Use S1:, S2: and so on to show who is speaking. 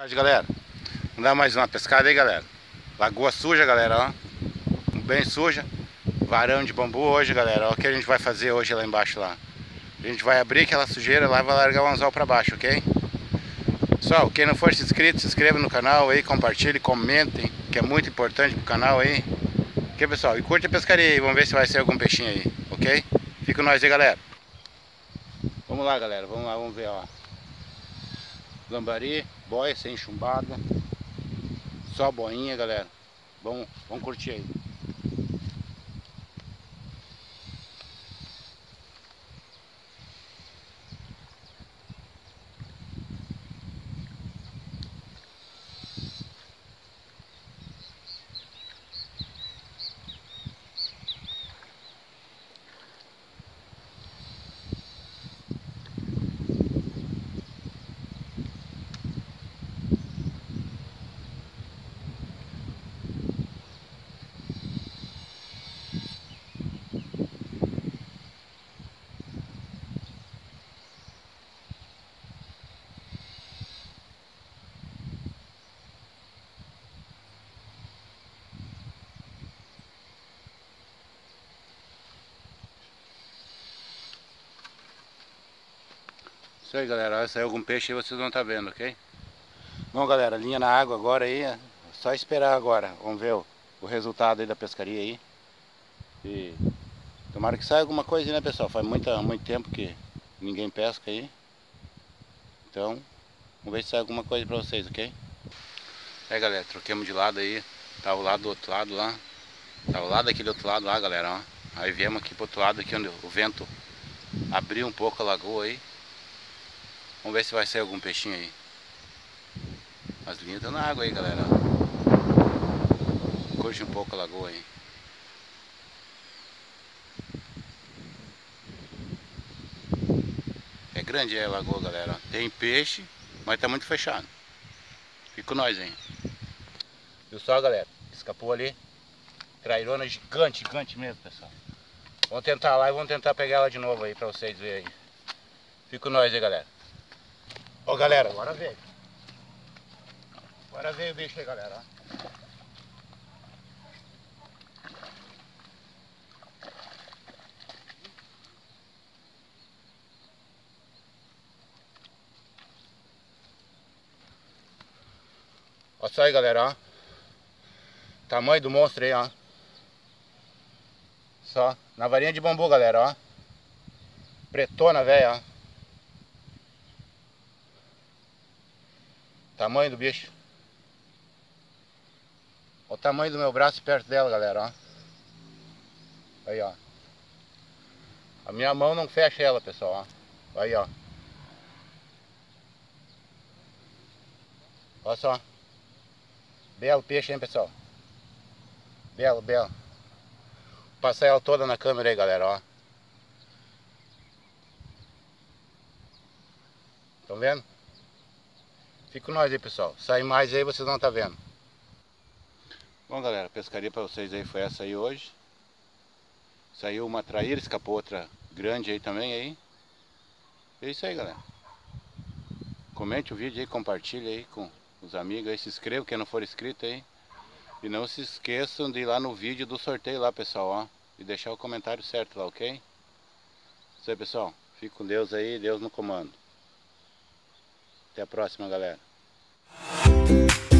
S1: Tarde, galera. Vamos dar mais uma pescada aí, galera. Lagoa suja, galera, ó. Bem suja. Varão de bambu hoje, galera. Ó, o que a gente vai fazer hoje lá embaixo lá. A gente vai abrir aquela sujeira lá e vai largar o anzol pra baixo, ok? Pessoal, quem não for inscrito, se inscreva no canal aí, compartilhe, comentem, que é muito importante pro canal aí. Ok, pessoal? E curte a pescaria aí, vamos ver se vai ser algum peixinho aí, ok? Fica com nós aí, galera. Vamos lá, galera, vamos lá, vamos ver, ó. Lambari, boia sem chumbada. Só boinha, galera. Vamos curtir aí. Isso aí, galera, vai sair algum peixe aí, vocês vão estar vendo, ok? Bom, galera, linha na água agora aí, é só esperar agora. Vamos ver o resultado aí da pescaria aí. E tomara que saia alguma coisa, né, pessoal? Faz muito tempo que ninguém pesca aí. Então, vamos ver se sai alguma coisa pra vocês, ok? Aí, galera, troquemos de lado aí. Tá o lado do outro lado lá. Tá o lado daquele outro lado lá, galera, ó. Aí viemos aqui pro outro lado, aqui onde o vento abriu um pouco a lagoa aí. Vamos ver se vai sair algum peixinho aí. As linhas estão na água aí, galera. Curte um pouco a lagoa aí. É grande a lagoa, galera. Tem peixe, mas tá muito fechado. Fica com nós, hein. Viu só, galera? Escapou ali. Trairona gigante, gigante mesmo, pessoal. Vamos tentar lá e vamos tentar pegar ela de novo aí pra vocês verem aí. Fica com nós aí, galera. Ó, galera, agora veio. Agora veio o bicho aí, galera, ó. Olha só aí, galera, ó. Tamanho do monstro aí, ó. Só. Na varinha de bambu, galera, ó. Pretona, velho, ó. Tamanho do bicho. Olha o tamanho do meu braço perto dela, galera, ó. Aí, ó. A minha mão não fecha ela, pessoal, ó. Aí, ó. Olha só. Belo peixe, hein, pessoal. Belo, belo. Vou passar ela toda na câmera aí, galera, ó. Estão vendo? Fica com nós aí, pessoal. Sai mais aí, vocês vão estar vendo. Bom, galera, a pescaria pra vocês aí foi essa aí hoje. Saiu uma traíra, escapou outra grande aí também aí. É isso aí, galera. Comente o vídeo aí, compartilhe aí com os amigos aí, se inscreva quem não for inscrito aí. E não se esqueçam de ir lá no vídeo do sorteio lá, pessoal, ó. E deixar o comentário certo lá, ok? Isso aí, pessoal. Fique com Deus aí, Deus no comando. Até a próxima, galera.